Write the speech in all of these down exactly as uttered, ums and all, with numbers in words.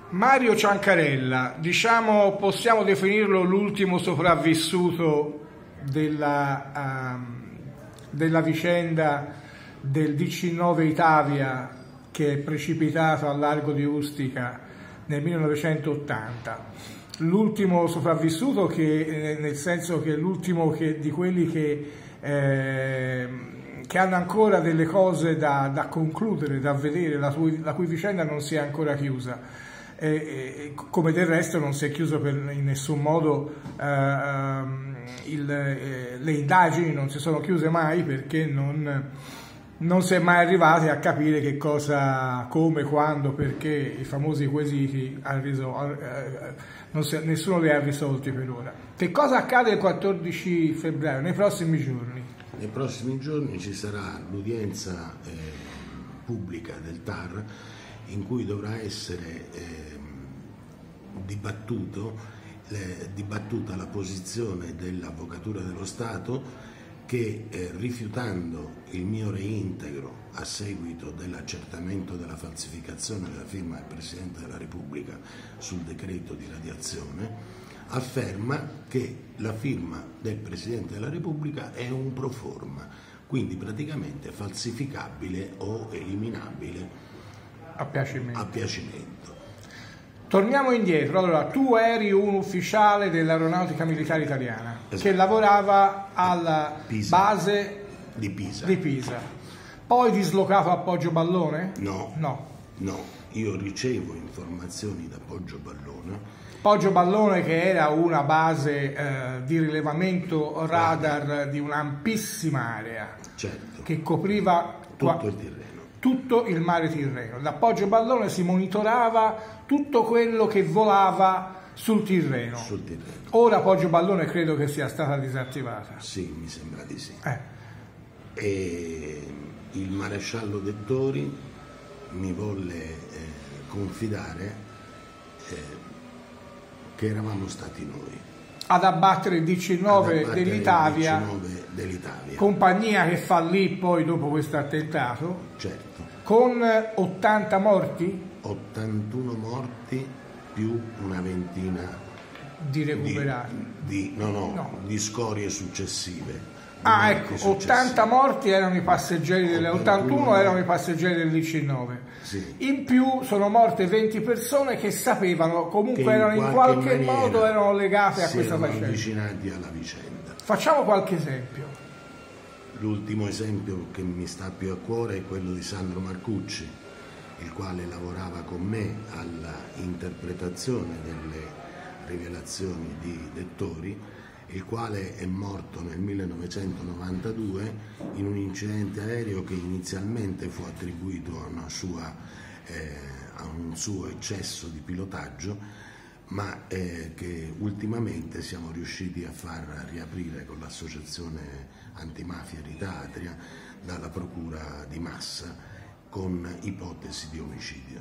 Mario Ciancarella, diciamo, possiamo definirlo l'ultimo sopravvissuto della, uh, della vicenda del D C nove Itavia che è precipitato al largo di Ustica nel millenovecentottanta. L'ultimo sopravvissuto, che, nel senso che è l'ultimo che, di quelli che, eh, che hanno ancora delle cose da, da concludere, da vedere, la cui, la cui vicenda non si è ancora chiusa. E, e, come del resto non si è chiuso per, in nessun modo eh, il, eh, le indagini non si sono chiuse mai, perché non, non si è mai arrivati a capire che cosa, come, quando, perché i famosi quesiti ha risol- eh, non si, nessuno li ha risolti per ora. Che cosa accade il quattordici febbraio, nei prossimi giorni? Nei prossimi giorni ci sarà l'udienza eh, pubblica del T A R, in cui dovrà essere eh, dibattuto, eh, dibattuta la posizione dell'Avvocatura dello Stato che, eh, rifiutando il mio reintegro a seguito dell'accertamento della falsificazione della firma del Presidente della Repubblica sul decreto di radiazione, afferma che la firma del Presidente della Repubblica è un pro forma, quindi praticamente falsificabile o eliminabile A piacimento. a piacimento. Torniamo indietro. Allora, tu eri un ufficiale dell'Aeronautica Militare Italiana, esatto, che lavorava alla Pisa. base di Pisa. di Pisa. Poi dislocato a Poggio Ballone? No, no, no. Io ricevo informazioni da Poggio Ballone. Poggio Ballone, che era una base eh, di rilevamento radar, radar di un'ampissima area, certo, che copriva tutto qua, il Tirreno. tutto il mare Tirreno. Da Poggio Ballone si monitorava tutto quello che volava sul Tirreno. Sul Tirreno. Ora Poggio Ballone credo che sia stata disattivata. Sì, mi sembra di sì. Eh. E il maresciallo Dettori mi volle eh, confidare eh, che eravamo stati noi ad abbattere il D C nove dell'Itavia, dell'Itavia, compagnia che fallì poi dopo questo attentato, certo, con ottanta morti, ottantuno morti più una ventina di recuperati, di, di, no, no, no. di scorie successive. Ah, ecco, successive. ottanta morti erano i passeggeri delle ottantuno erano i passeggeri del D C nove. Sì. In più sono morte venti persone che sapevano, comunque che erano in qualche, in qualche modo erano legate a questa faccenda. avvicinati alla vicenda. Facciamo qualche esempio. L'ultimo esempio che mi sta più a cuore è quello di Sandro Marcucci, il quale lavorava con me alla interpretazione delle rivelazioni di Dettori, il quale è morto nel millenovecentonovantadue in un incidente aereo che inizialmente fu attribuito a, una sua, eh, a un suo eccesso di pilotaggio, ma eh, che ultimamente siamo riusciti a far riaprire con l'associazione antimafia Rita Atria dalla procura di Massa con ipotesi di omicidio.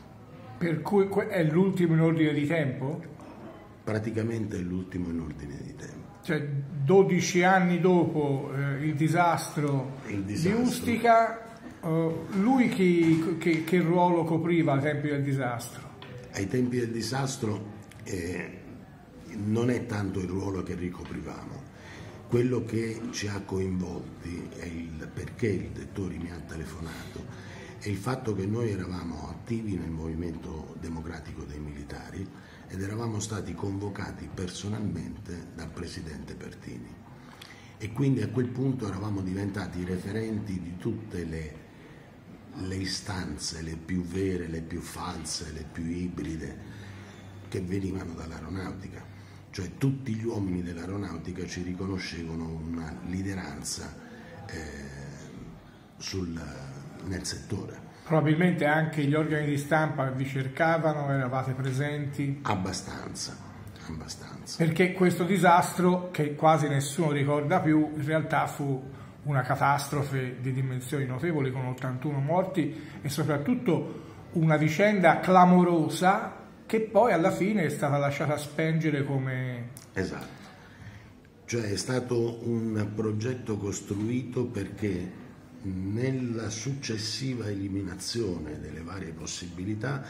Per cui è l'ultimo in ordine di tempo? Praticamente è l'ultimo in ordine di tempo. Cioè dodici anni dopo eh, il, disastro il disastro di Ustica, eh, lui chi, che, che ruolo copriva ai tempi del disastro? Ai tempi del disastro eh, non è tanto il ruolo che ricoprivamo. Quello che ci ha coinvolti è il perché il Dettori mi ha telefonato, è il fatto che noi eravamo attivi nel movimento democratico dei militari ed eravamo stati convocati personalmente dal presidente Pertini e quindi a quel punto eravamo diventati i referenti di tutte le, le istanze, le più vere, le più false, le più ibride che venivano dall'aeronautica, cioè tutti gli uomini dell'aeronautica ci riconoscevano una lideranza eh, sul, nel settore. Probabilmente anche gli organi di stampa vi cercavano, eravate presenti? Abbastanza, abbastanza. Perché questo disastro, che quasi nessuno ricorda più, in realtà fu una catastrofe di dimensioni notevoli con ottantuno morti e soprattutto una vicenda clamorosa che poi alla fine è stata lasciata spengere come... Esatto. Cioè è stato un progetto costruito perché nella successiva eliminazione delle varie possibilità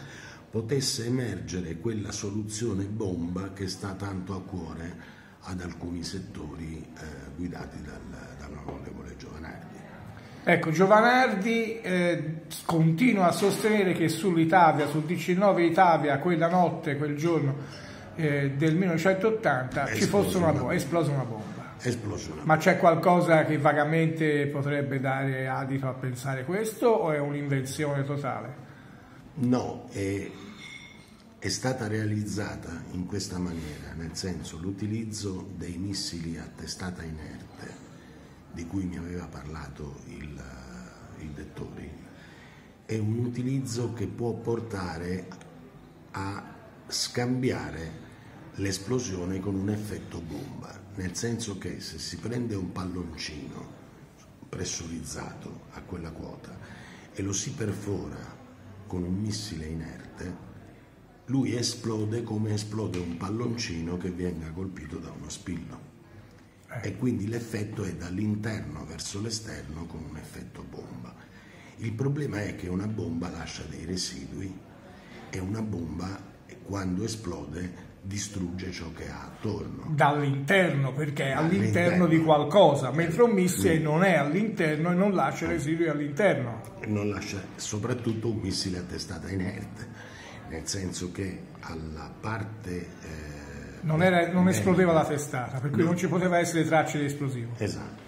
potesse emergere quella soluzione bomba che sta tanto a cuore ad alcuni settori eh, guidati dal, dall'onorevole Giovanardi. Ecco, Giovanardi eh, continua a sostenere che sull'Itavia, sul D C nove Itavia, quella notte, quel giorno eh, del millenovecentottanta, ci fosse una bomba, esplosa una bomba. Esplosa una bomba. Ma c'è qualcosa che vagamente potrebbe dare adito a pensare questo, o è un'invenzione totale? No, è, è stata realizzata in questa maniera, nel senso l'utilizzo dei missili a testata inerte, di cui mi aveva parlato il, il Dettori, è un utilizzo che può portare a scambiare l'esplosione con un effetto bomba, nel senso che se si prende un palloncino pressurizzato a quella quota e lo si perfora con un missile inerte, lui esplode come esplode un palloncino che venga colpito da uno spillo. E quindi l'effetto è dall'interno verso l'esterno con un effetto bomba. Il problema è che una bomba lascia dei residui e una bomba, quando esplode, distrugge ciò che ha attorno. Dall'interno, perché è all'interno di qualcosa, mentre un missile Lui, non è all'interno e non lascia residui all'interno. Non lascia soprattutto un missile a testata inerte, nel senso che alla parte... Eh, Non, era, non esplodeva la testata, per cui no. Non ci poteva essere tracce di esplosivo. Esatto.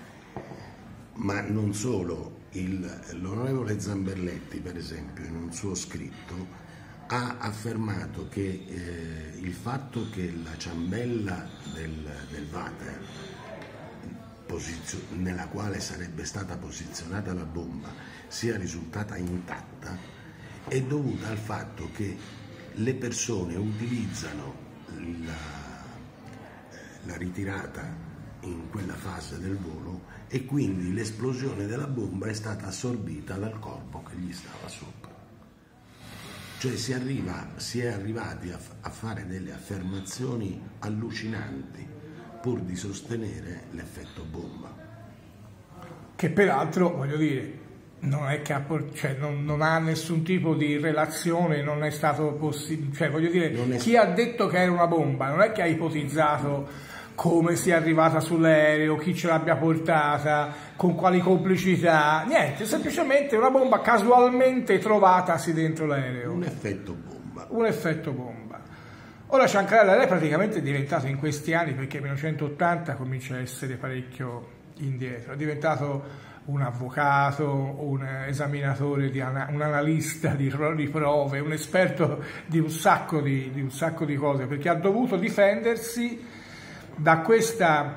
Ma non solo, il, l'onorevole Zamberletti, per esempio, in un suo scritto, ha affermato che eh, il fatto che la ciambella del, del water, posizio, nella quale sarebbe stata posizionata la bomba, sia risultata intatta, è dovuta al fatto che le persone utilizzano La, la ritirata in quella fase del volo e quindi l'esplosione della bomba è stata assorbita dal corpo che gli stava sopra. Cioè si, arriva, si è arrivati a, a fare delle affermazioni allucinanti pur di sostenere l'effetto bomba. Che peraltro, voglio dire, non è che ha, cioè, non, non ha nessun tipo di relazione, non è stato possibile, cioè voglio dire, è... chi ha detto che era una bomba non è che ha ipotizzato come sia arrivata sull'aereo, chi ce l'abbia portata, con quali complicità, niente, semplicemente una bomba casualmente trovatasi dentro l'aereo. Un effetto bomba. Un effetto bomba. Ora Cianccarella, lei praticamente è diventato in questi anni, perché il millenovecentottanta comincia a essere parecchio indietro, è diventato un avvocato, un esaminatore, di ana- un analista di, di prove, un esperto di un sacco di, di un sacco di cose, perché ha dovuto difendersi da questa,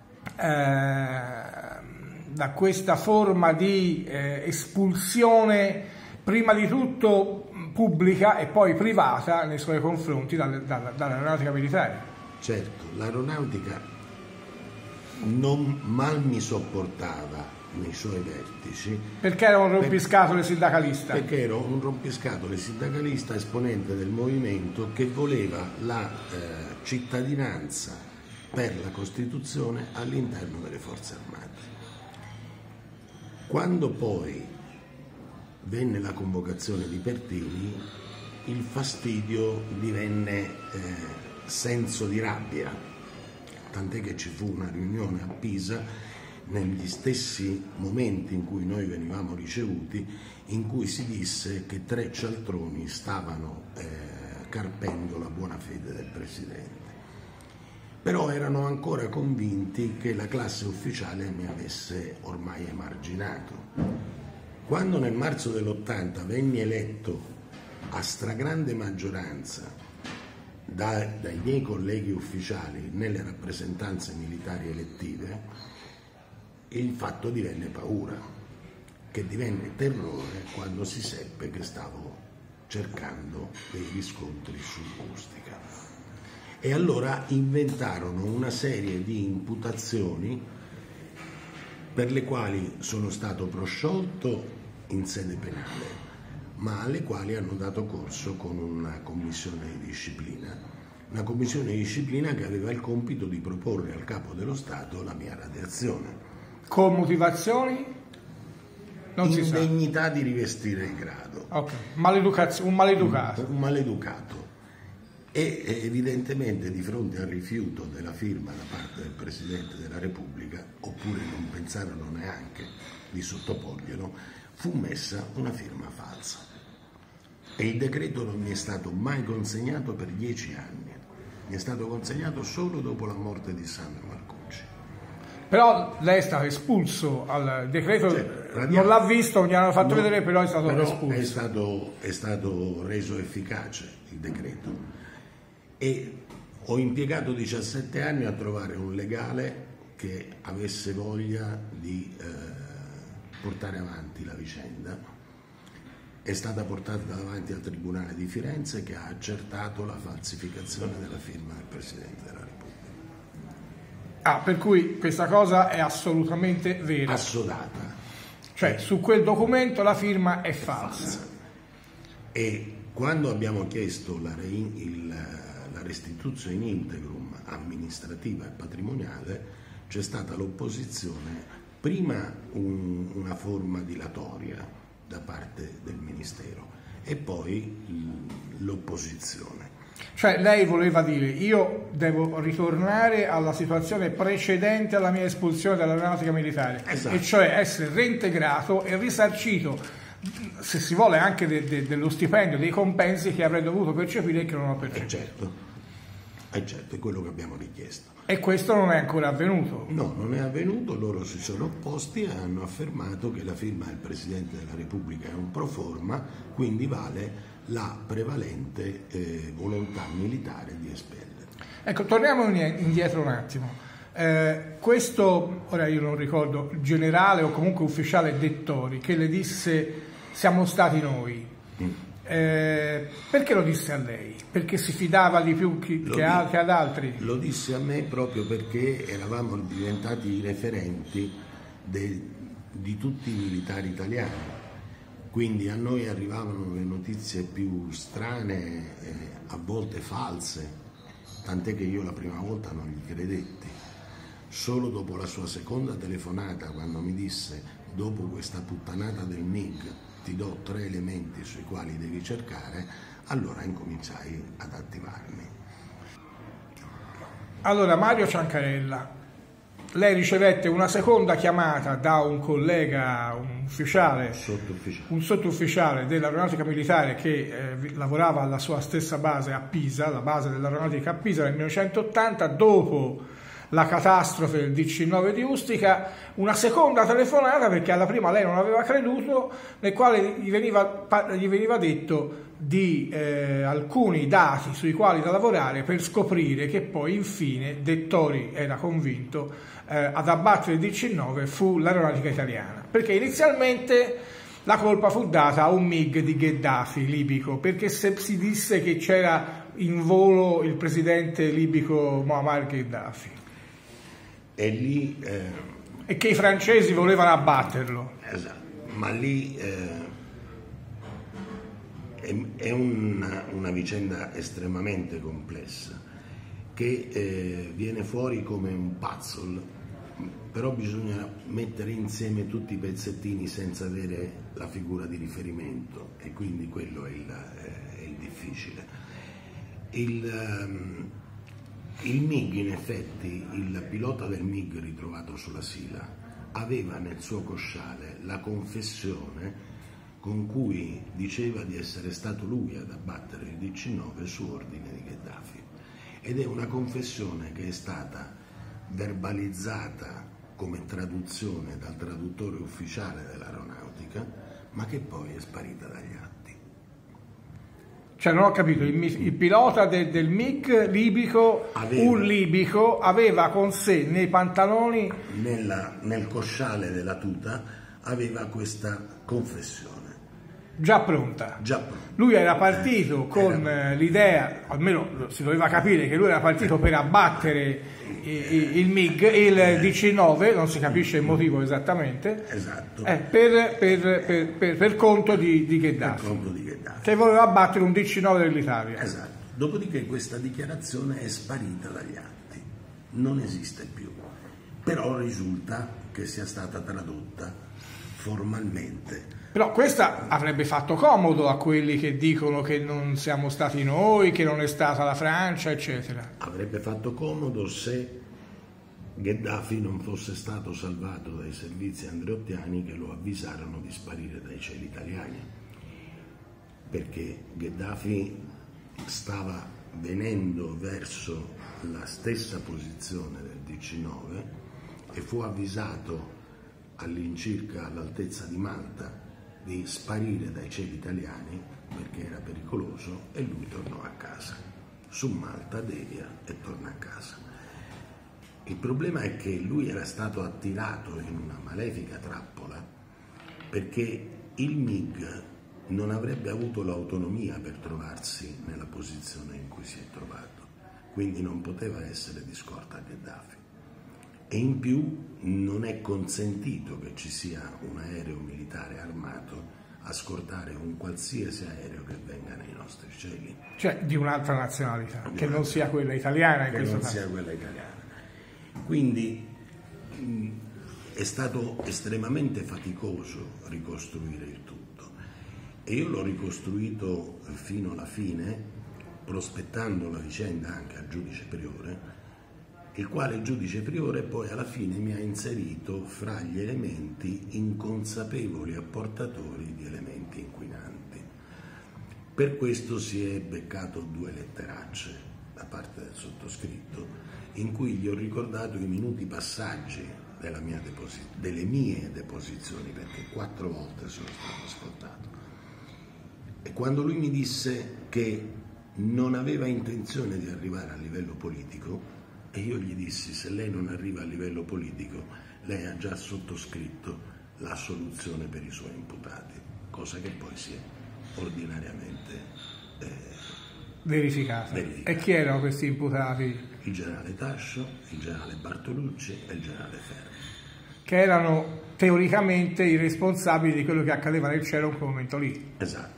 eh, da questa forma di eh, espulsione, prima di tutto pubblica e poi privata nei suoi confronti dalle, dalla, dall'aeronautica militare. Certo, l'aeronautica non mal mi sopportava nei suoi vertici, perché era un rompiscatole sindacalista, perché ero un rompiscatole sindacalista esponente del movimento che voleva la eh, cittadinanza per la Costituzione all'interno delle forze armate. Quando poi venne la convocazione di Pertini, il fastidio divenne eh, senso di rabbia, tant'è che ci fu una riunione a Pisa negli stessi momenti in cui noi venivamo ricevuti, in cui si disse che tre cialtroni stavano eh, carpendo la buona fede del Presidente. Però erano ancora convinti che la classe ufficiale mi avesse ormai emarginato. Quando nel marzo dell'ottanta venni eletto a stragrande maggioranza da, dai miei colleghi ufficiali nelle rappresentanze militari elettive, il fatto divenne paura, che divenne terrore quando si seppe che stavo cercando dei riscontri su Ustica. E allora inventarono una serie di imputazioni per le quali sono stato prosciolto in sede penale, ma alle quali hanno dato corso con una commissione di disciplina. Una commissione di disciplina che aveva il compito di proporre al capo dello Stato la mia radiazione. Con motivazioni? non indegnità di rivestire il grado. Okay. Maleducaz- un maleducato. Un, un maleducato. E evidentemente di fronte al rifiuto della firma da parte del Presidente della Repubblica, oppure non pensarono neanche di sottoporglielo, fu messa una firma falsa. E il decreto non mi è stato mai consegnato per dieci anni. Mi è stato consegnato solo dopo la morte di Sandro Marcucci. Però lei è stato espulso al decreto, cioè, non l'ha visto, non gli hanno fatto no, vedere, però è stato però espulso. È stato, è stato reso efficace il decreto. E ho impiegato diciassette anni a trovare un legale che avesse voglia di eh, portare avanti la vicenda. È stata portata davanti al Tribunale di Firenze, che ha accertato la falsificazione della firma del Presidente della Repubblica. Ah, per cui questa cosa è assolutamente vera. Assodata. Cioè, su quel documento la firma è, è falsa. falsa. E quando abbiamo chiesto la, re, il, la restituzione in integrum amministrativa e patrimoniale, c'è stata l'opposizione, prima un, una forma dilatoria da parte del Ministero e poi l'opposizione. Cioè lei voleva dire: io devo ritornare alla situazione precedente alla mia espulsione dall'aeronautica militare, esatto. E cioè essere reintegrato e risarcito, se si vuole, anche de, de, dello stipendio, dei compensi che avrei dovuto percepire e che non ho percepito. Eh certo, eh certo, è quello che abbiamo richiesto. E questo non è ancora avvenuto? No, non è avvenuto, loro si sono opposti e hanno affermato che la firma del Presidente della Repubblica è un pro forma, quindi vale la prevalente eh, volontà militare di espellere. Ecco, torniamo indietro un attimo. Eh, questo, ora io non ricordo, generale o comunque ufficiale Dettori, che le disse siamo stati noi. Mm. Eh, perché lo disse a lei? Perché si fidava di più che, che, a, che ad altri? Lo disse a me proprio perché eravamo diventati i referenti de, di tutti i militari italiani, quindi a noi arrivavano le notizie più strane, eh, a volte false, tant'è che io la prima volta non gli credetti. Solo dopo la sua seconda telefonata, quando mi disse: dopo questa puttanata del M I G ti do tre elementi sui quali devi cercare, allora incominciai ad attivarmi. Allora, Mario Ciancarella, lei ricevette una seconda chiamata da un collega, un ufficiale, sottufficiale. un sottufficiale dell'aeronautica militare che eh, lavorava alla sua stessa base a Pisa, la base dell'aeronautica a Pisa nel millenovecentottanta, dopo la catastrofe del D C nove di Ustica, una seconda telefonata, perché alla prima lei non aveva creduto, nel quale gli veniva, gli veniva detto di eh, alcuni dati sui quali da lavorare per scoprire che poi infine Dettori era convinto eh, ad abbattere il D C nove fu l'aeronautica italiana, perché inizialmente la colpa fu data a un M I G di Gheddafi libico, perché se si disse che c'era in volo il presidente libico Muammar Gheddafi. E lì eh, e che i francesi volevano abbatterlo. Esatto, ma lì eh, è, è una, una vicenda estremamente complessa che eh, viene fuori come un puzzle, però bisogna mettere insieme tutti i pezzettini senza avere la figura di riferimento, e quindi quello è il, è il difficile. Il, um, Il M I G, in effetti, il pilota del M I G ritrovato sulla Sila aveva nel suo cosciale la confessione con cui diceva di essere stato lui ad abbattere il D C nove su ordine di Gheddafi, ed è una confessione che è stata verbalizzata come traduzione dal traduttore ufficiale dell'aeronautica, ma che poi è sparita dagli atti. Cioè non ho capito, il, il pilota de, del M I G libico, aveva, un libico, aveva con sé nei pantaloni, nella, nel cosciale della tuta, aveva questa confessione. Già pronta. Già pronta. Lui era partito eh, con era... l'idea, almeno si doveva capire che lui era partito per abbattere il, il M I G, il eh, D C nove, non si capisce il motivo esattamente, esatto. eh, per, per, per, per, per conto di, di Gheddafi. Per conto di Gheddafi. Che voleva abbattere un D C nove dell'Italia. Esatto. Dopodiché questa dichiarazione è sparita dagli atti, non esiste più, però risulta che sia stata tradotta formalmente. Però questa avrebbe fatto comodo a quelli che dicono che non siamo stati noi, che non è stata la Francia, eccetera. Avrebbe fatto comodo se Gheddafi non fosse stato salvato dai servizi andreottiani che lo avvisarono di sparire dai cieli italiani, perché Gheddafi stava venendo verso la stessa posizione del D C nove e fu avvisato all'incirca all'altezza di Malta di sparire dai cieli italiani perché era pericoloso, e lui tornò a casa. Su Malta devia e torna a casa. Il problema è che lui era stato attirato in una malefica trappola perché il M I G non avrebbe avuto l'autonomia per trovarsi nella posizione in cui si è trovato, quindi non poteva essere di scorta a Gheddafi. E in più non è consentito che ci sia un aereo militare armato a scortare un qualsiasi aereo che venga nei nostri cieli. Cioè di un'altra nazionalità, Di che un'altra, non sia quella italiana in che questo non caso. sia quella italiana. Quindi mh, è stato estremamente faticoso ricostruire il tutto, e io l'ho ricostruito fino alla fine, prospettando la vicenda anche al giudice priore, il quale il giudice priore poi alla fine mi ha inserito fra gli elementi inconsapevoli apportatori di elementi inquinanti. Per questo si è beccato due letteracce da parte del sottoscritto, in cui gli ho ricordato i minuti passaggi della mia deposi- delle mie deposizioni, perché quattro volte sono stato ascoltato. E quando lui mi disse che non aveva intenzione di arrivare a livello politico, e io gli dissi: se lei non arriva a livello politico, lei ha già sottoscritto la soluzione per i suoi imputati, cosa che poi si è ordinariamente eh, verificata. verificata. E chi erano questi imputati? Il generale Tascio, il generale Bartolucci e il generale Ferri. Che erano teoricamente i responsabili di quello che accadeva nel cielo in quel momento lì. Esatto.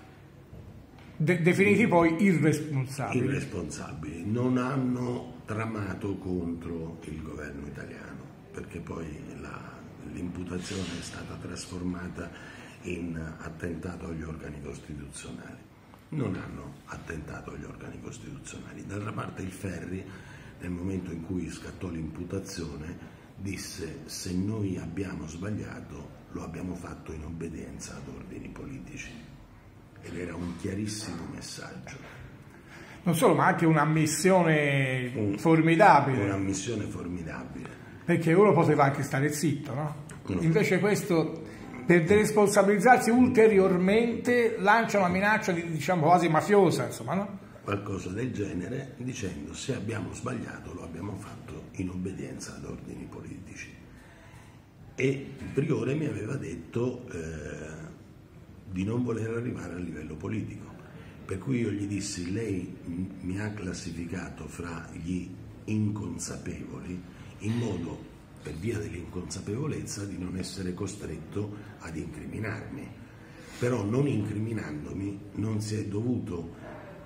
De- definiti poi irresponsabili. Irresponsabili. Non hanno tramato contro il governo italiano, perché poi la, l'imputazione è stata trasformata in attentato agli organi costituzionali. Non hanno attentato agli organi costituzionali. D'altra parte il Ferri, nel momento in cui scattò l'imputazione, disse: se noi abbiamo sbagliato, lo abbiamo fatto in obbedienza ad ordini politici. Ed era un chiarissimo messaggio. Non solo, ma anche un'ammissione Un, formidabile. Un'ammissione formidabile. Perché uno poteva anche stare zitto, no? No. Invece questo, per deresponsabilizzarsi ulteriormente, lancia una minaccia di, diciamo, quasi mafiosa, insomma, no? Qualcosa del genere, dicendo: se abbiamo sbagliato, lo abbiamo fatto in obbedienza ad ordini politici. E il priore mi aveva detto eh, di non voler arrivare a livello politico. Per cui io gli dissi: lei mi ha classificato fra gli inconsapevoli, in modo, per via dell'inconsapevolezza, di non essere costretto ad incriminarmi. Però non incriminandomi non si è dovuto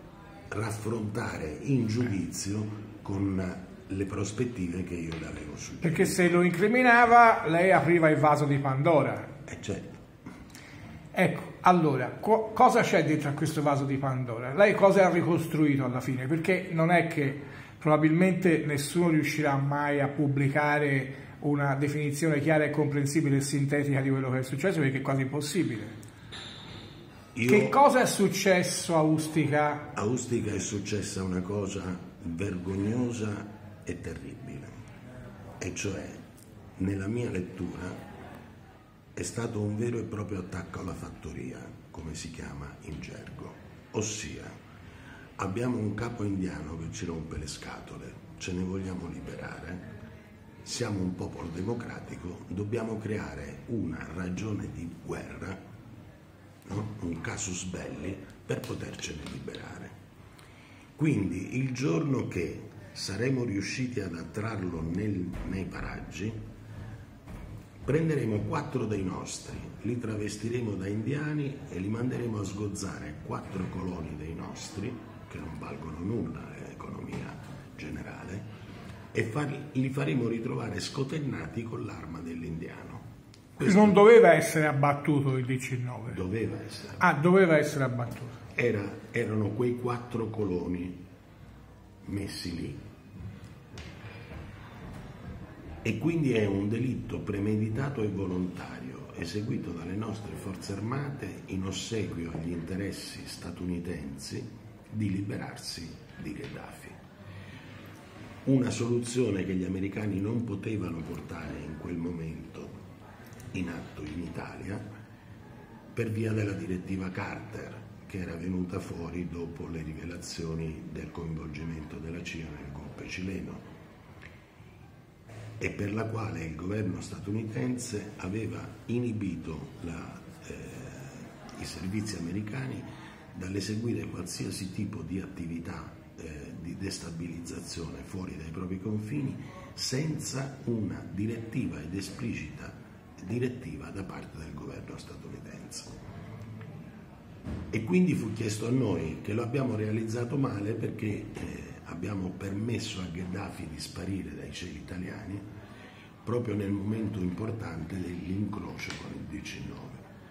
raffrontare in giudizio con le prospettive che io le avevo suggerito. Perché se lo incriminava, lei apriva il vaso di Pandora. Eh, certo. Ecco, allora, co- cosa c'è dentro a questo vaso di Pandora? Lei cosa ha ricostruito alla fine? Perché non è che probabilmente nessuno riuscirà mai a pubblicare una definizione chiara e comprensibile e sintetica di quello che è successo, perché è quasi impossibile. Io, che cosa è successo a Ustica? A Ustica è successa una cosa vergognosa e terribile, e cioè, nella mia lettura, è stato un vero e proprio attacco alla fattoria, come si chiama in gergo. Ossia, abbiamo un capo indiano che ci rompe le scatole, ce ne vogliamo liberare, siamo un popolo democratico, dobbiamo creare una ragione di guerra, no? Un casus belli, per potercene liberare. Quindi il giorno che saremo riusciti ad attrarlo nel, nei paraggi, prenderemo quattro dei nostri, li travestiremo da indiani e li manderemo a sgozzare quattro coloni dei nostri, che non valgono nulla nell'economia generale, e far, li faremo ritrovare scotennati con l'arma dell'indiano. Questo non doveva essere abbattuto il diciannove? Doveva essere. Ah, doveva essere abbattuto. Era, erano quei quattro coloni messi lì. E quindi è un delitto premeditato e volontario eseguito dalle nostre forze armate in ossequio agli interessi statunitensi di liberarsi di Gheddafi. Una soluzione che gli americani non potevano portare in quel momento in atto in Italia per via della direttiva Carter, che era venuta fuori dopo le rivelazioni del coinvolgimento della C I A nel golpe cileno, e per la quale il governo statunitense aveva inibito la, eh, i servizi americani dall'eseguire qualsiasi tipo di attività eh, di destabilizzazione fuori dai propri confini senza una direttiva ed esplicita direttiva da parte del governo statunitense. E quindi fu chiesto a noi, che lo abbiamo realizzato male perché eh, abbiamo permesso a Gheddafi di sparire dai cieli italiani proprio nel momento importante dell'incrocio con il diciannove.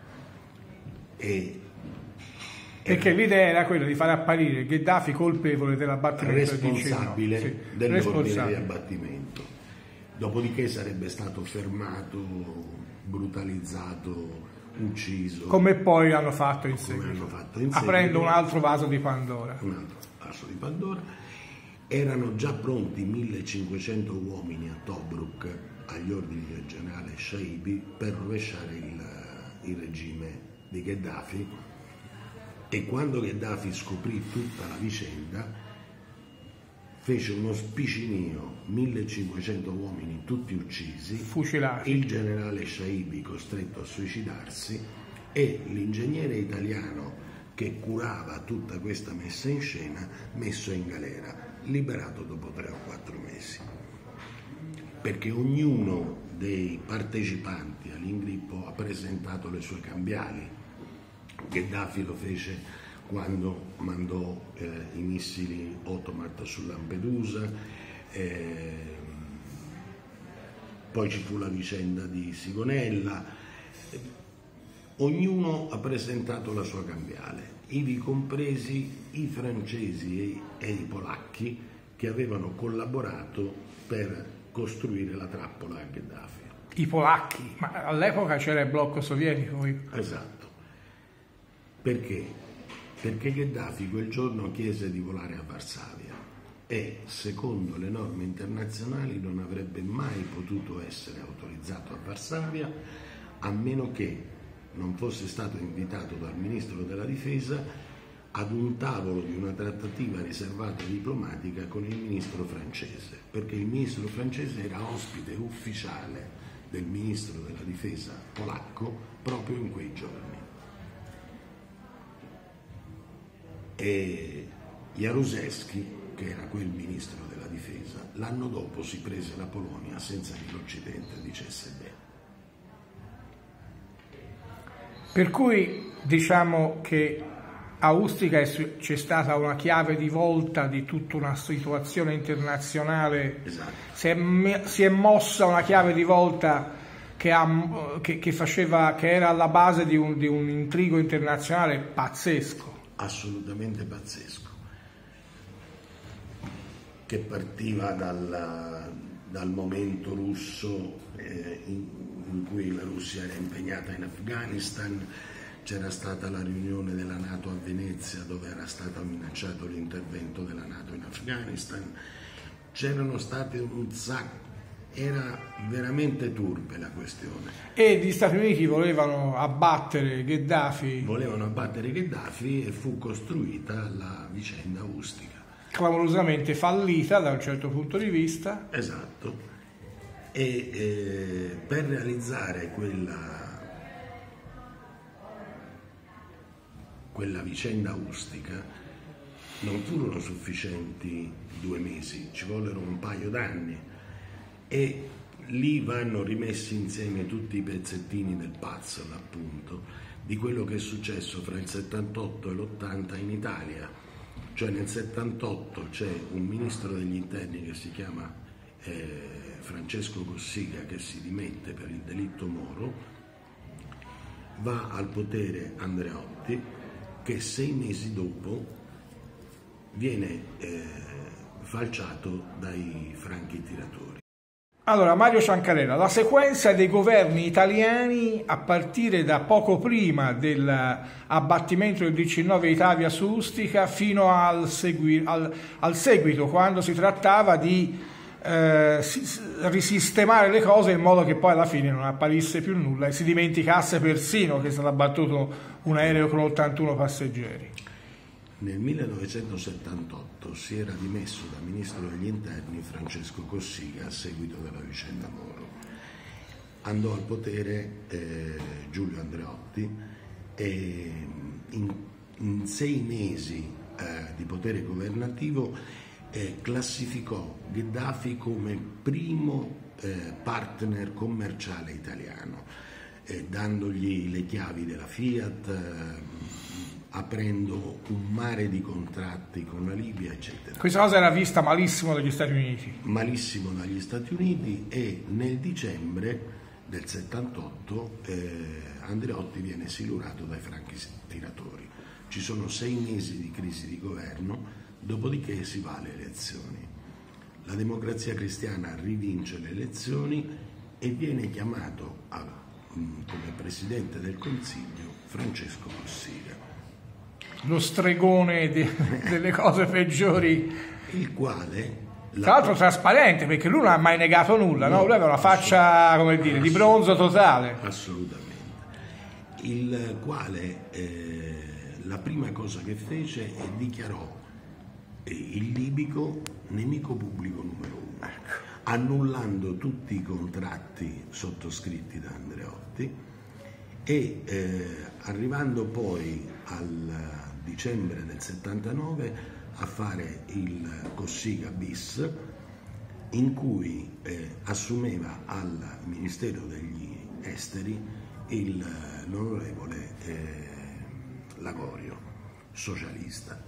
E perché l'idea era quella di far apparire Gheddafi colpevole dell'abbattimento responsabile del diciannove. Sì, dell'ordine responsabile. di abbattimento. Dopodiché sarebbe stato fermato, brutalizzato, ucciso. Come poi hanno fatto in seguito, hanno fatto in aprendo seguito, un altro vaso di Pandora. Un altro vaso di Pandora. Erano già pronti millecinquecento uomini a Tobruk agli ordini del generale Shaibi per rovesciare il, il regime di Gheddafi, e quando Gheddafi scoprì tutta la vicenda fece uno spicinio, millecinquecento uomini tutti uccisi, fucilati, il generale Shaibi costretto a suicidarsi e l'ingegnere italiano che curava tutta questa messa in scena messo in galera, liberato dopo tre o quattro mesi. Perché ognuno dei partecipanti all'ingrippo ha presentato le sue cambiali. Gheddafi lo fece quando mandò eh, i missili Otomat su Lampedusa, eh, poi ci fu la vicenda di Sigonella. Ognuno ha presentato la sua cambiale, ivi compresi i francesi e, e i polacchi che avevano collaborato per costruire la trappola a Gheddafi. I polacchi, ma all'epoca c'era il blocco sovietico. Esatto. Perché? Perché Gheddafi quel giorno chiese di volare a Varsavia e, secondo le norme internazionali, non avrebbe mai potuto essere autorizzato a Varsavia a meno che non fosse stato invitato dal ministro della difesa ad un tavolo di una trattativa riservata diplomatica con il ministro francese, perché il ministro francese era ospite ufficiale del ministro della difesa polacco proprio in quei giorni. E Jaruzelski, che era quel ministro della difesa, l'anno dopo si prese la Polonia senza che l'Occidente dicesse bene. Per cui diciamo che a Ustica c'è stata una chiave di volta di tutta una situazione internazionale. Esatto. Si è, si è mossa una chiave di volta che, ha, che, che, faceva, che era alla base di un, di un intrigo internazionale pazzesco. Assolutamente pazzesco, che partiva dal, dal momento russo eh, in, in cui la Russia era impegnata in Afghanistan. C'era stata la riunione della NATO a Venezia dove era stato minacciato l'intervento della NATO in Afghanistan. C'erano state un sacco, era veramente turpe la questione. E gli Stati Uniti volevano abbattere Gheddafi. Volevano abbattere Gheddafi e fu costruita la vicenda Ustica. Clamorosamente fallita da un certo punto di vista. Esatto. E eh, per realizzare quella, quella vicenda Ustica non furono sufficienti due mesi, ci vollero un paio d'anni. E lì vanno rimessi insieme tutti i pezzettini del puzzle, appunto, di quello che è successo fra il settantotto e l'ottanta in Italia. Cioè nel settantotto c'è un ministro degli interni che si chiama eh, Francesco Cossiga, che si dimette per il delitto Moro, va al potere Andreotti, che sei mesi dopo viene eh, falciato dai franchi tiratori. Allora, Mario Ciancarella, la sequenza dei governi italiani a partire da poco prima dell'abbattimento del diciannove Italia su Ustica fino al, segui, al, al seguito, quando si trattava di eh, risistemare le cose in modo che poi alla fine non apparisse più nulla e si dimenticasse persino che è stato abbattuto un aereo con ottantuno passeggeri. Nel millenovecentosettantotto si era dimesso da ministro degli interni Francesco Cossiga a seguito della vicenda Moro. Andò al potere eh, Giulio Andreotti e in, in sei mesi eh, di potere governativo eh, classificò Gheddafi come primo eh, partner commerciale italiano, eh, dandogli le chiavi della Fiat, eh, aprendo un mare di contratti con la Libia, eccetera. Questa cosa era vista malissimo dagli Stati Uniti. Malissimo dagli Stati Uniti, e nel dicembre del settantotto eh, Andreotti viene silurato dai franchi tiratori. Ci sono sei mesi di crisi di governo, dopodiché si va alle elezioni. La Democrazia Cristiana rivince le elezioni e viene chiamato a, come Presidente del Consiglio Francesco Cossiga. Lo stregone de, delle cose peggiori, il quale la... tra l'altro trasparente, perché lui non ha mai negato nulla, no? No? Lui aveva una faccia, come dire, di bronzo totale. Assolutamente. Il quale eh, la prima cosa che fece è dichiarò eh, il libico nemico pubblico numero uno, annullando tutti i contratti sottoscritti da Andreotti e eh, arrivando poi al dicembre del settantanove a fare il Cossiga bis, in cui eh, assumeva al Ministero degli Esteri il, l'onorevole eh, Lagorio, socialista.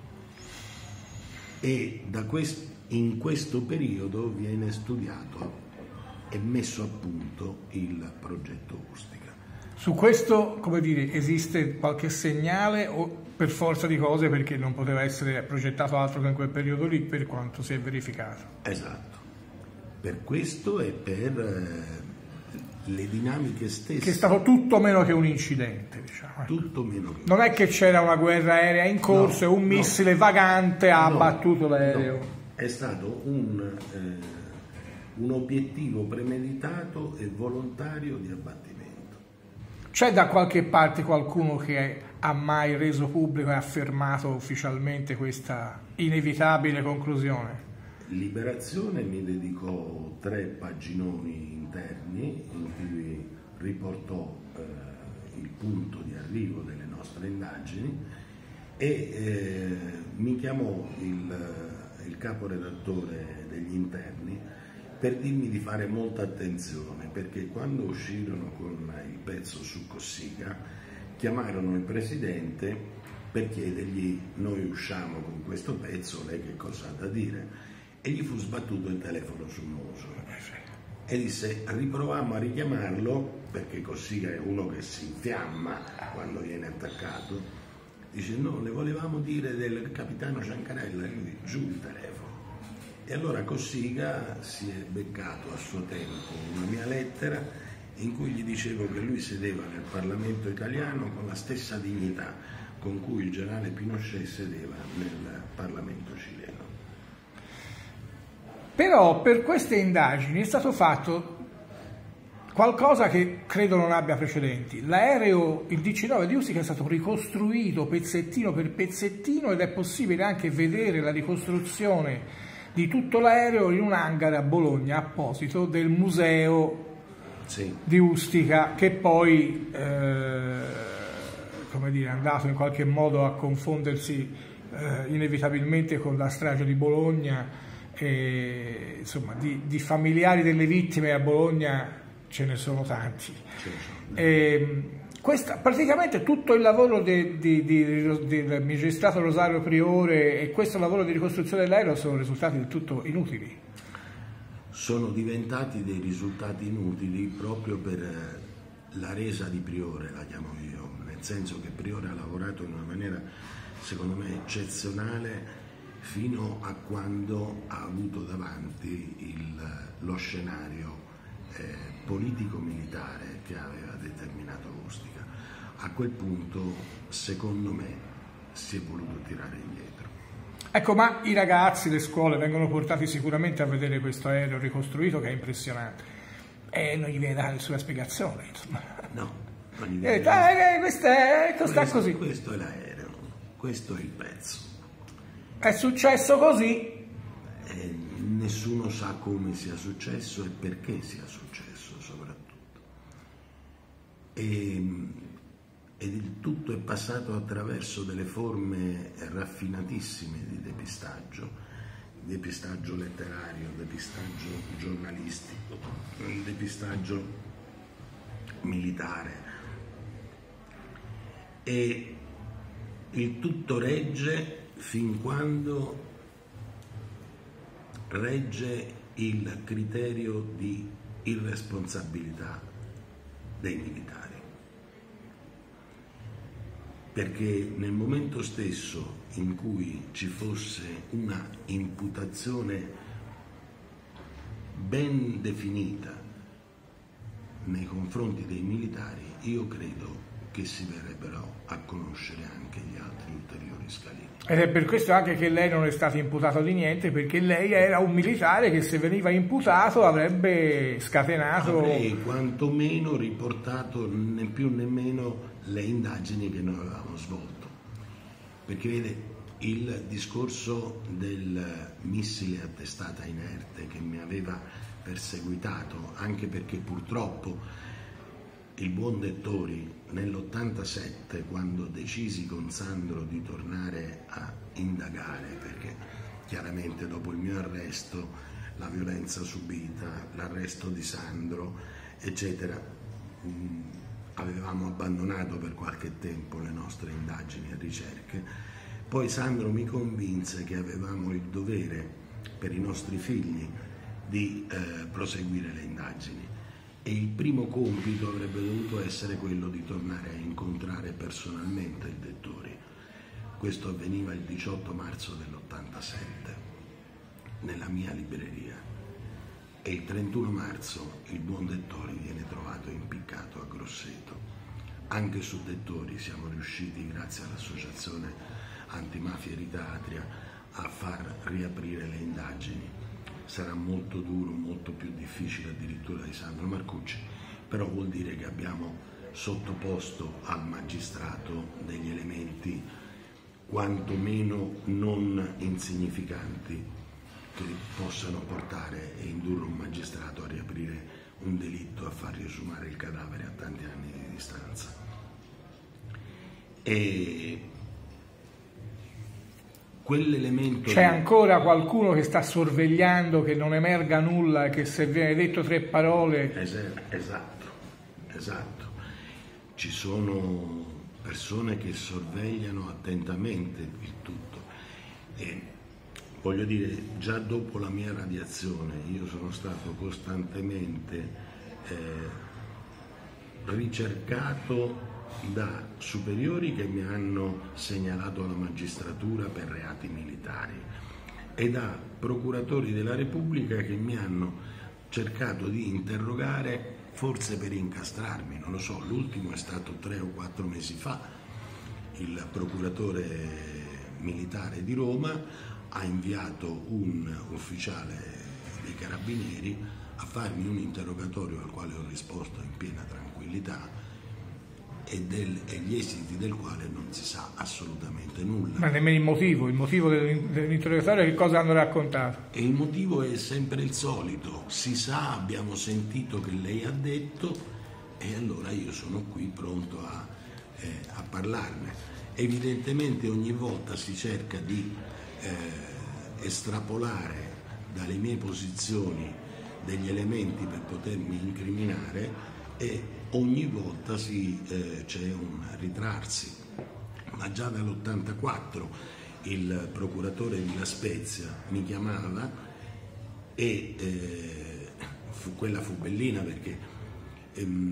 E da quest, in questo periodo viene studiato e messo a punto il progetto Ustica. Su questo, come dire, esiste qualche segnale o per forza di cose, perché non poteva essere progettato altro che in quel periodo lì, per quanto si è verificato? Esatto, per questo e per eh, le dinamiche stesse. Che è stato tutto meno che un incidente, diciamo. Tutto meno che un Non è che c'era una guerra aerea in corso no, e un no, missile vagante ha no, abbattuto l'aereo. No. È stato un, eh, un obiettivo premeditato e volontario di abbattimento. C'è da qualche parte qualcuno che ha mai reso pubblico e affermato ufficialmente questa inevitabile conclusione? Liberazione mi dedicò tre paginoni interni in cui riportò eh, il punto di arrivo delle nostre indagini e eh, mi chiamò il, il caporedattore degli interni per dirmi di fare molta attenzione, perché quando uscirono con il pezzo su Cossiga chiamarono il presidente per chiedergli: noi usciamo con questo pezzo, lei che cosa ha da dire? E gli fu sbattuto il telefono sul muso e disse: riproviamo a richiamarlo, perché Cossiga è uno che si infiamma quando viene attaccato. Dice: no, le volevamo dire del capitano Ciancarella. E lui: giù il telefono. E allora Cossiga si è beccato a suo tempo una mia lettera in cui gli dicevo che lui sedeva nel Parlamento italiano con la stessa dignità con cui il generale Pinochet sedeva nel Parlamento cileno. Però per queste indagini è stato fatto qualcosa che credo non abbia precedenti. L'aereo, il D C nove di Ustica, è stato ricostruito pezzettino per pezzettino ed è possibile anche vedere la ricostruzione di tutto l'aereo in un hangar a Bologna apposito del museo sì. di Ustica, che poi eh, come dire, è andato in qualche modo a confondersi eh, inevitabilmente con la strage di Bologna e, insomma, di, di familiari delle vittime a Bologna ce ne sono tanti. E, questa, praticamente tutto il lavoro del de, de, de, de, magistrato Rosario Priore e questo lavoro di ricostruzione dell'aereo sono risultati del tutto inutili. Sono diventati dei risultati inutili proprio per la resa di Priore, la chiamo io, nel senso che Priore ha lavorato in una maniera secondo me eccezionale fino a quando ha avuto davanti il, lo scenario eh, politico-militare che aveva determinato Ustica. A quel punto, secondo me, si è voluto tirare indietro. Ecco, ma i ragazzi, le scuole vengono portati sicuramente a vedere questo aereo ricostruito che è impressionante e non gli viene data nessuna spiegazione, insomma. No, non gli viene eh, dai, questo è, questo questo, così. Questo è l'aereo, questo è il pezzo. È successo così. E nessuno sa come sia successo e perché sia successo, soprattutto. E, ed il tutto è passato attraverso delle forme raffinatissime di depistaggio, depistaggio letterario, depistaggio giornalistico, depistaggio militare. E il tutto regge fin quando regge il criterio di irresponsabilità dei militari. Perché nel momento stesso in cui ci fosse una imputazione ben definita nei confronti dei militari, io credo che si verrebbero a conoscere anche gli altri ulteriori scalini. Ed è per questo anche che lei non è stato imputato di niente, perché lei era un militare che se veniva imputato avrebbe scatenato... Avrei quantomeno riportato né più né meno le indagini che noi avevamo svolto. Perché vede, il discorso del missile a testata inerte che mi aveva perseguitato, anche perché purtroppo il buon Dettori nell'ottantasette, quando decisi con Sandro di tornare a indagare, perché chiaramente dopo il mio arresto, la violenza subita, l'arresto di Sandro, eccetera, mh, avevamo abbandonato per qualche tempo le nostre indagini e ricerche. Poi Sandro mi convinse che avevamo il dovere per i nostri figli di eh, proseguire le indagini. E il primo compito avrebbe dovuto essere quello di tornare a incontrare personalmente il Dettori. Questo avveniva il diciotto marzo dell'ottantasette nella mia libreria e il trentuno marzo il buon Dettori viene trovato impiccato a Grosseto. Anche su Dettori siamo riusciti, grazie all'associazione Antimafia Eritrea, a far riaprire le indagini. Sarà molto duro, molto più difficile addirittura di Sandro Marcucci, però vuol dire che abbiamo sottoposto al magistrato degli elementi quantomeno non insignificanti che possano portare e indurre un magistrato a riaprire un delitto, a far riesumare il cadavere a tanti anni di distanza. E quell'elemento... C'è ancora qualcuno che sta sorvegliando che non emerga nulla e che se viene detto tre parole... Esatto, esatto. Ci sono persone che sorvegliano attentamente il tutto. E voglio dire, già dopo la mia radiazione io sono stato costantemente eh, ricercato da superiori che mi hanno segnalato alla magistratura per reati militari e da procuratori della Repubblica che mi hanno cercato di interrogare, forse per incastrarmi, non lo so. L'ultimo è stato tre o quattro mesi fa. Il procuratore militare di Roma ha inviato un ufficiale dei Carabinieri a farmi un interrogatorio al quale ho risposto in piena tranquillità e, del, e gli esiti del quale non si sa assolutamente nulla. Ma nemmeno il motivo, il motivo dell'interrogatorio, che cosa hanno raccontato? E il motivo è sempre il solito: si sa, abbiamo sentito che lei ha detto, e allora io sono qui pronto a, eh, a parlarne. Evidentemente ogni volta si cerca di eh, estrapolare dalle mie posizioni degli elementi per potermi incriminare e ogni volta si, eh, c'è un ritrarsi. Ma già dall'ottantaquattro il procuratore di La Spezia mi chiamava e eh, fu, quella fu bellina perché ehm,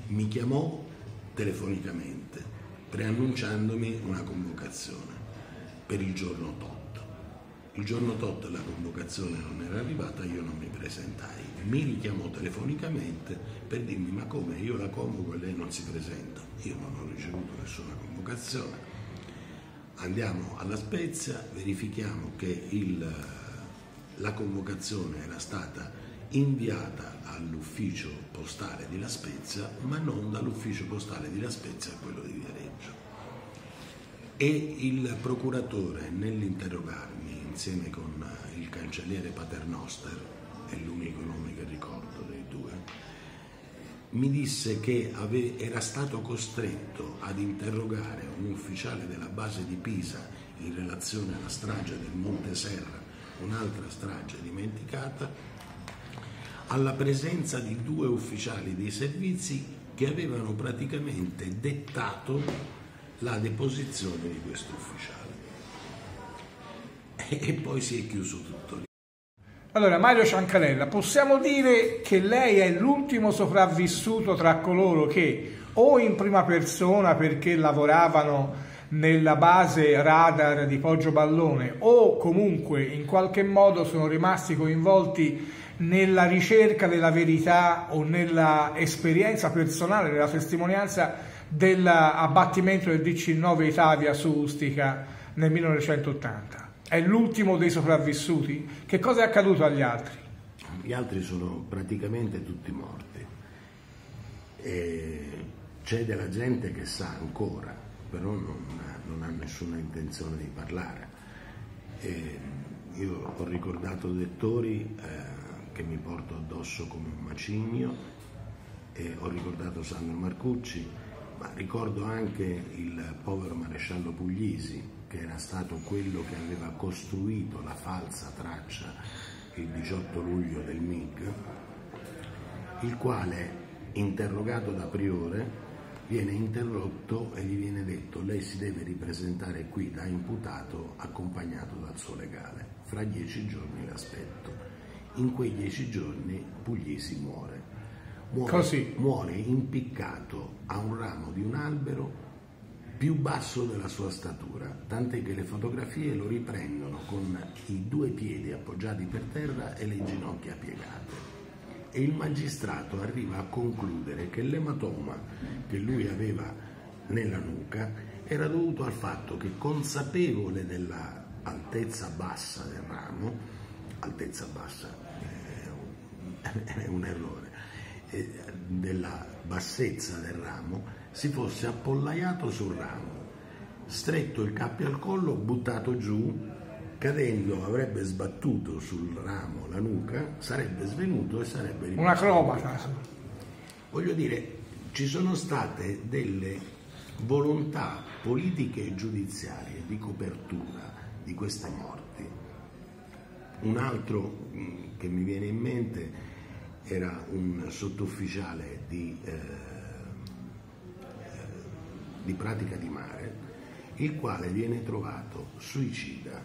mi chiamò telefonicamente preannunciandomi una convocazione per il giorno tot. Il giorno tot la convocazione non era arrivata, io non mi presentai. Mi richiamò telefonicamente per dirmi: ma come, io la convoco e lei non si presenta? Io non ho ricevuto nessuna convocazione. Andiamo alla Spezia, verifichiamo che il, la convocazione era stata inviata all'ufficio postale di La Spezia, ma non dall'ufficio postale di La Spezia a quello di Viareggio. E il procuratore, nell'interrogarmi insieme con il cancelliere Paternoster, è l'unico nome che ricordo dei due, mi disse che ave, era stato costretto ad interrogare un ufficiale della base di Pisa in relazione alla strage del Monte Serra, un'altra strage dimenticata, alla presenza di due ufficiali dei servizi che avevano praticamente dettato la deposizione di questo ufficiale. E poi si è chiuso tutto lì. Allora, Mario Ciancalella, possiamo dire che lei è l'ultimo sopravvissuto tra coloro che o in prima persona perché lavoravano nella base radar di Poggio Ballone o comunque in qualche modo sono rimasti coinvolti nella ricerca della verità o nella esperienza personale, nella testimonianza dell'abbattimento del D C nove Italia su Ustica nel millenovecentottanta. È l'ultimo dei sopravvissuti. Che cosa è accaduto agli altri? Gli altri sono praticamente tutti morti. E c'è della gente che sa ancora, però non, non ha nessuna intenzione di parlare. E io ho ricordato Dettori eh, che mi porto addosso come un macigno, e ho ricordato Sandro Marcucci, ma ricordo anche il povero maresciallo Puglisi, che era stato quello che aveva costruito la falsa traccia il diciotto luglio del M I G, il quale, interrogato da Priore, viene interrotto e gli viene detto: lei si deve ripresentare qui da imputato accompagnato dal suo legale, fra dieci giorni l'aspetto. In quei dieci giorni Puglisi muore. Muore, Così. muore impiccato a un ramo di un albero più basso della sua statura, tant'è che le fotografie lo riprendono con i due piedi appoggiati per terra e le ginocchia piegate. E il magistrato arriva a concludere che l'ematoma che lui aveva nella nuca era dovuto al fatto che, consapevole della altezza bassa del ramo, altezza bassa è un errore, della bassezza del ramo, si fosse appollaiato sul ramo, stretto il cappio al collo, buttato giù, cadendo avrebbe sbattuto sul ramo la nuca, sarebbe svenuto e sarebbe rimasto. Un acrobata. Voglio dire, ci sono state delle volontà politiche e giudiziarie di copertura di queste morti. Un altro che mi viene in mente era un sottufficiale di, eh, di Pratica di Mare, il quale viene trovato suicida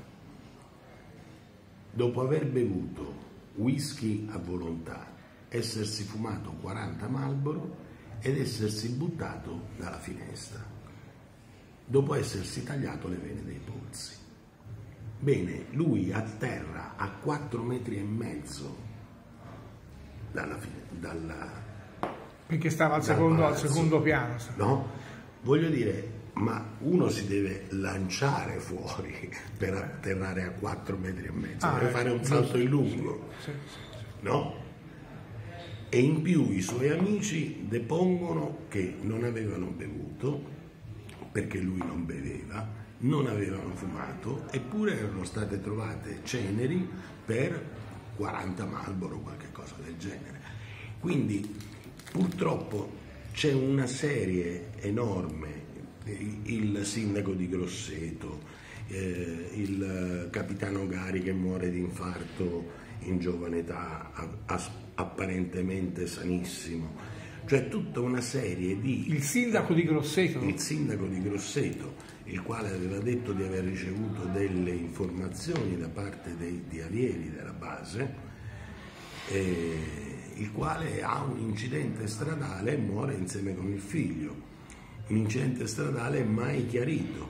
dopo aver bevuto whisky a volontà, essersi fumato quaranta Marlboro ed essersi buttato dalla finestra, dopo essersi tagliato le vene dei polsi. Bene, lui a terra a quattro metri e mezzo dalla fine, dalla, perché stava al secondo, al secondo piano. No? Voglio dire, ma uno si deve lanciare fuori per atterrare a quattro metri e mezzo, ah, per fare un salto in lungo, sì, sì, sì. No? E in più i suoi amici depongono che non avevano bevuto, perché lui non beveva, non avevano fumato, eppure erano state trovate ceneri per quaranta Marlboro o qualche cosa del genere. Quindi purtroppo c'è una serie enorme, il sindaco di Grosseto, eh, il capitano Gari che muore di infarto in giovane età, apparentemente sanissimo, cioè tutta una serie di... Il sindaco di Grosseto? Il sindaco di Grosseto, il quale aveva detto di aver ricevuto delle informazioni da parte dei, di allievi della base, eh, il quale ha un incidente stradale e muore insieme con il figlio, un incidente stradale mai chiarito.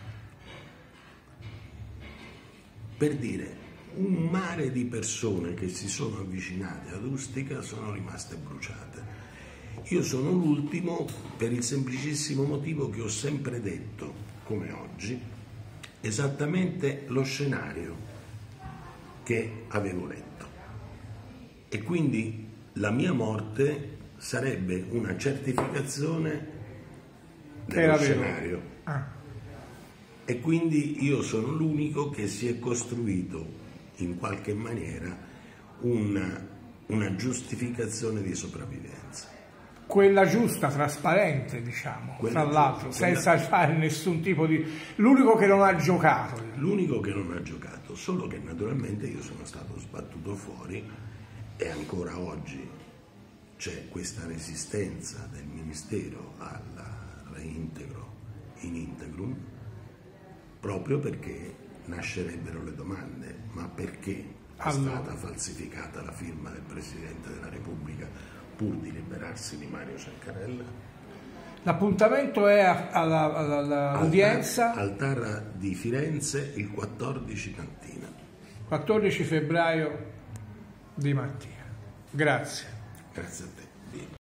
Per dire, un mare di persone che si sono avvicinate ad Ustica sono rimaste bruciate. Io sono l'ultimo per il semplicissimo motivo che ho sempre detto, come oggi, esattamente lo scenario che avevo letto. E quindi la mia morte sarebbe una certificazione dello scenario. Ah. E quindi io sono l'unico che si è costruito in qualche maniera una, una giustificazione di sopravvivenza. Quella giusta, trasparente, diciamo, quella tra l'altro, quella... senza fare nessun tipo di... L'unico che non ha giocato. L'unico che non ha giocato, solo che naturalmente io sono stato sbattuto fuori e ancora oggi c'è questa resistenza del Ministero al reintegro in integrum, proprio perché nascerebbero le domande: ma perché è allora. stata falsificata la firma del Presidente della Repubblica pur di liberarsi di Mario Ceccarella? L'appuntamento è all'udienza al TAR di Firenze il quattordici mattina. quattordici febbraio di mattina. Grazie. Grazie a te.